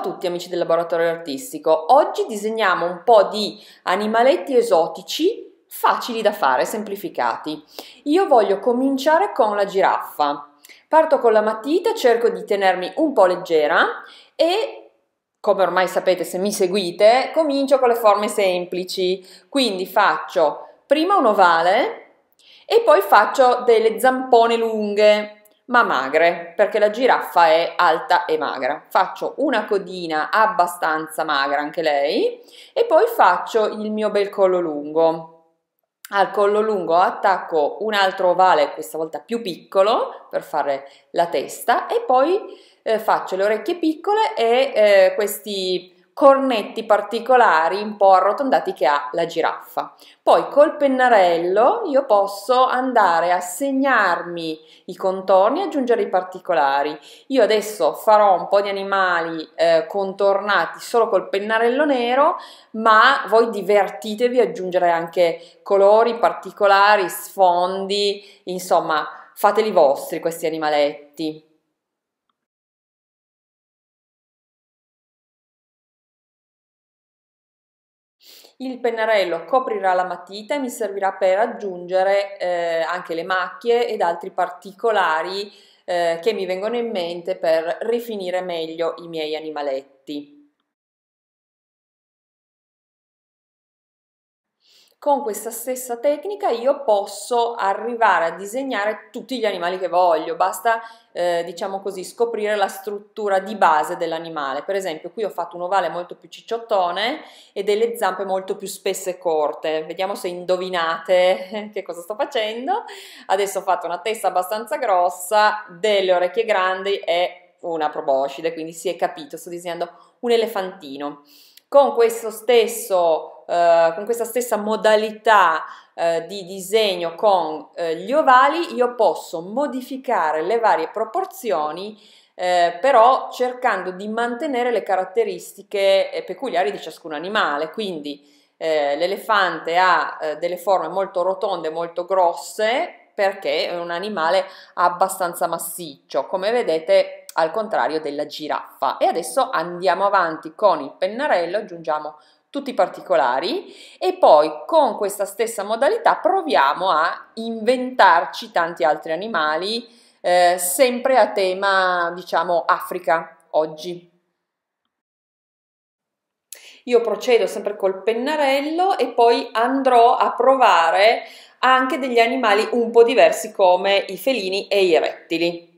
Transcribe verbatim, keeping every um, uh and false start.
tutti amici del laboratorio artistico, oggi disegniamo un po' di animaletti esotici facili da fare, semplificati. Io voglio cominciare con la giraffa. Parto con la matita, cerco di tenermi un po' leggera e, come ormai sapete se mi seguite, comincio con le forme semplici. Quindi faccio prima un ovale e poi faccio delle zampone lunghe ma magre, perché la giraffa è alta e magra. Faccio una codina abbastanza magra anche lei e poi faccio il mio bel collo lungo. Al collo lungo attacco un altro ovale, questa volta più piccolo, per fare la testa, e poi eh, faccio le orecchie piccole e eh, questi cornetti particolari un po' arrotondati che ha la giraffa. Poi col pennarello io posso andare a segnarmi i contorni e aggiungere i particolari. Io adesso farò un po' di animali eh, contornati solo col pennarello nero, ma voi divertitevi a aggiungere anche colori particolari, sfondi, insomma fateli vostri questi animaletti. Il pennarello coprirà la matita e mi servirà per aggiungere eh, anche le macchie ed altri particolari eh, che mi vengono in mente per rifinire meglio i miei animaletti. Con questa stessa tecnica io posso arrivare a disegnare tutti gli animali che voglio, basta eh, diciamo così scoprire la struttura di base dell'animale. Per esempio qui ho fatto un ovale molto più cicciottone e delle zampe molto più spesse e corte. Vediamo se indovinate che cosa sto facendo. Adesso ho fatto una testa abbastanza grossa, delle orecchie grandi e una proboscide, quindi si è capito, sto disegnando un elefantino. Con questo stesso Uh, con questa stessa modalità uh, di disegno con uh, gli ovali io posso modificare le varie proporzioni uh, però cercando di mantenere le caratteristiche eh, peculiari di ciascun animale. Quindi eh, l'elefante ha eh, delle forme molto rotonde, molto grosse, perché è un animale abbastanza massiccio, come vedete, al contrario della giraffa. E adesso andiamo avanti con il pennarello, aggiungiamo tutti i particolari e poi con questa stessa modalità proviamo a inventarci tanti altri animali, eh, sempre a tema, diciamo, Africa oggi. Io procedo sempre col pennarello e poi andrò a provare anche degli animali un po' diversi come i felini e i rettili.